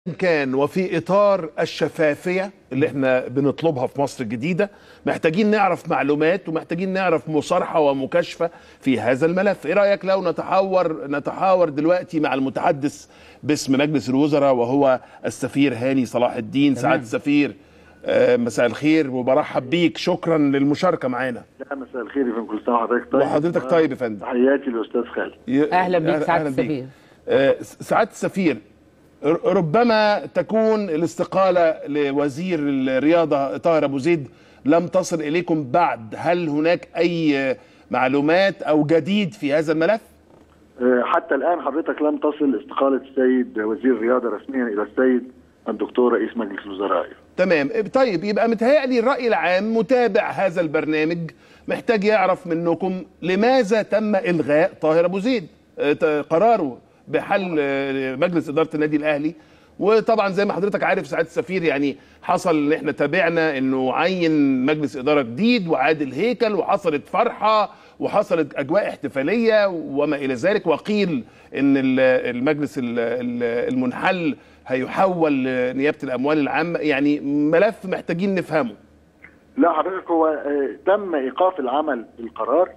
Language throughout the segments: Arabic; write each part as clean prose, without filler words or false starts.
كان وفي إطار الشفافية اللي احنا بنطلبها في مصر الجديدة، محتاجين نعرف معلومات ومحتاجين نعرف مصارحة ومكاشفة في هذا الملف. ايه رأيك لو نتحاور دلوقتي مع المتحدث باسم مجلس الوزراء وهو السفير هاني صلاح الدين؟ سعادة السفير، مساء الخير وبرحب بيك، شكرا للمشاركة معانا. لا، مساء الخير يا فندم، كل سنة وحضرتك طيب. وحضرتك طيب يا فندم. تحياتي للأستاذ خالد. أهلا بيك سعادة السفير. سعادة السفير، ربما تكون الاستقالة لوزير الرياضة طاهر أبو زيد لم تصل إليكم بعد، هل هناك أي معلومات أو جديد في هذا الملف؟ حتى الآن حضرتك لم تصل استقالة السيد وزير الرياضة رسميا إلى السيد الدكتور رئيس مجلس الوزراء. تمام. طيب، يبقى متهيألي الرأي العام متابع هذا البرنامج محتاج يعرف منكم لماذا تم إلغاء طاهر أبو زيد قراره بحل مجلس إدارة النادي الأهلي. وطبعا زي ما حضرتك عارف سعادة السفير، يعني حصل ان احنا تابعنا انه عين مجلس إدارة جديد وعادل هيكل، وحصلت فرحة وحصلت أجواء احتفالية وما إلى ذلك، وقيل ان المجلس المنحل هيحول لنيابة الأموال العامة. يعني ملف محتاجين نفهمه. لا حضرتك، هو تم إيقاف العمل بالقرار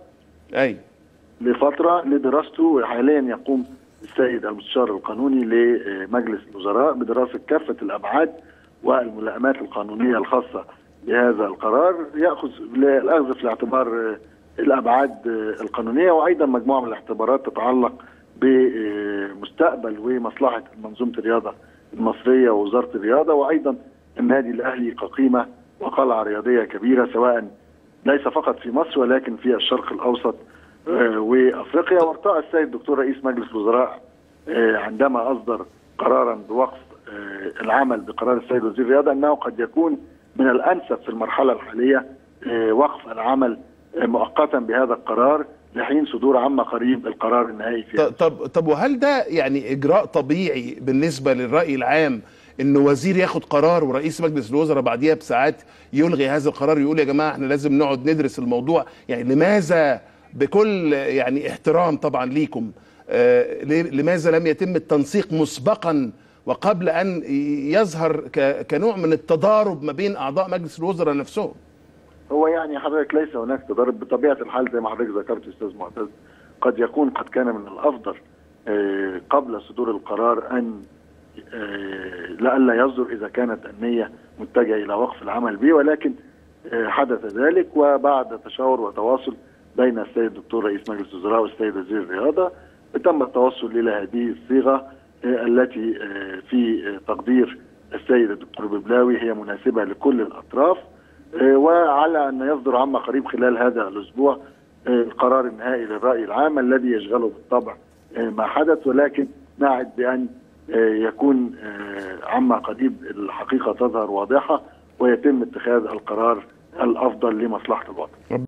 لفترة لدراسته، وحاليا يقوم السيد المستشار القانوني لمجلس الوزراء بدراسة كافة الأبعاد والملائمات القانونية الخاصة بهذا القرار، يأخذ الأخذ في الاعتبار الأبعاد القانونية، وأيضا مجموعة من الاعتبارات تتعلق بمستقبل ومصلحة منظومة الرياضة المصرية ووزارة الرياضة، وأيضا النادي الأهلي كقيمة وقلعة رياضية كبيرة، سواء ليس فقط في مصر ولكن في الشرق الأوسط وافريقيا. وارتأى السيد الدكتور رئيس مجلس الوزراء عندما اصدر قرارا بوقف العمل بقرار السيد وزير الرياضه انه قد يكون من الانسب في المرحله الحاليه وقف العمل مؤقتا بهذا القرار لحين صدور عما قريب القرار النهائي فيه. طب وهل ده يعني اجراء طبيعي بالنسبه للراي العام انه وزير ياخد قرار ورئيس مجلس الوزراء بعديها بساعات يلغي هذا القرار، يقول يا جماعه احنا لازم نقعد ندرس الموضوع؟ يعني لماذا بكل يعني احترام طبعا ليكم، لماذا لم يتم التنسيق مسبقا وقبل ان يظهر كنوع من التضارب ما بين اعضاء مجلس الوزراء نفسهم؟ هو يعني حضرتك ليس هناك تضارب بطبيعه الحال، زي ما حضرتك ذكرت استاذ معتز. قد يكون قد كان من الافضل قبل صدور القرار ان لئلا يصدر اذا كانت النيه متجهه الى وقف العمل به، ولكن حدث ذلك، وبعد تشاور وتواصل بين السيد الدكتور رئيس مجلس الوزراء والسيد وزير الرياضة تم التوصل إلى هذه الصيغة التي في تقدير السيد الدكتور ببلاوي هي مناسبة لكل الأطراف، وعلى أن يصدر عما قريب خلال هذا الأسبوع القرار النهائي للرأي العام الذي يشغله بالطبع ما حدث، ولكن نعد بأن يكون عما قريب الحقيقة تظهر واضحة ويتم اتخاذ القرار الأفضل لمصلحة الوطن.